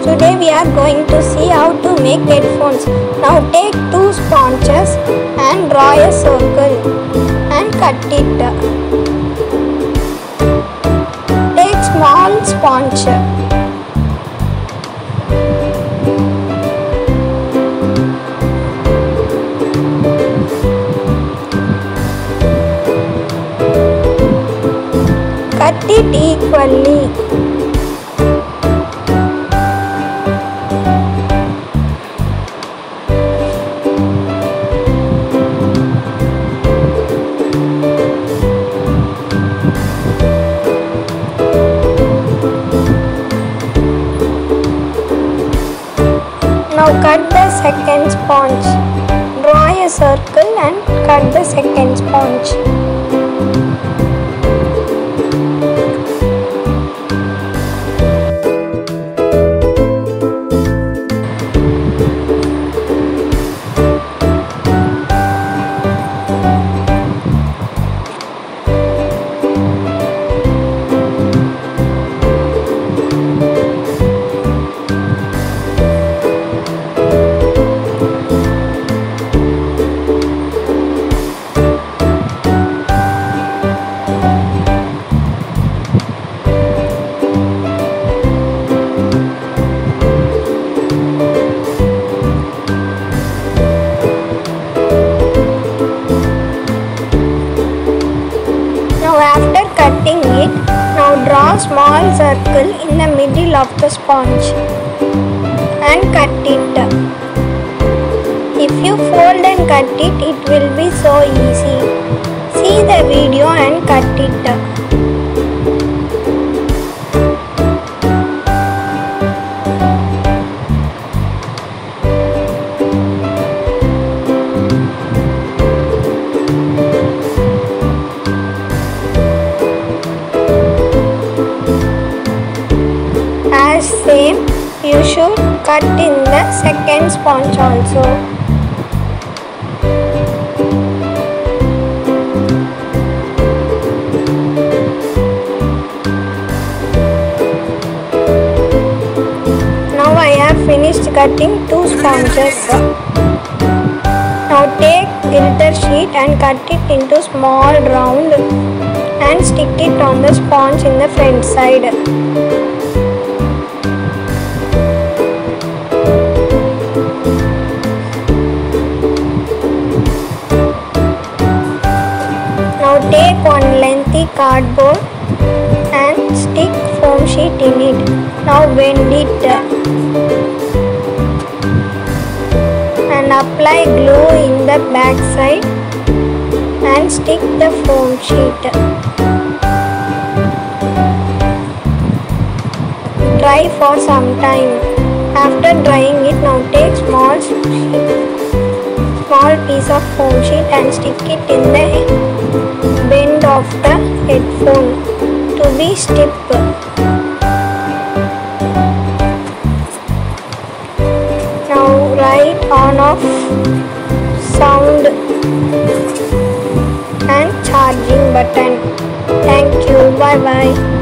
Today we are going to see how to make headphones. Now take two sponges and draw a circle and cut it. Take small sponge. Cut it equally. Now cut the second sponge. Draw a circle and cut the second sponge. After cutting it, now draw a small circle in the middle of the sponge and cut it. If you fold and cut it, it will be so easy. See the video and cut it. Same, you should cut in the second sponge also. Now I have finished cutting two sponges. Now take glitter sheet and cut it into small round and stick it on the sponge in the front side. Take one lengthy cardboard and stick foam sheet in it. Now bend it and apply glue in the back side and stick the foam sheet. Dry for some time. After drying it, now take small piece of foam sheet and stick it in the bend of the headphone to be stiff. Now write on off, sound and charging button. Thank you. Bye bye.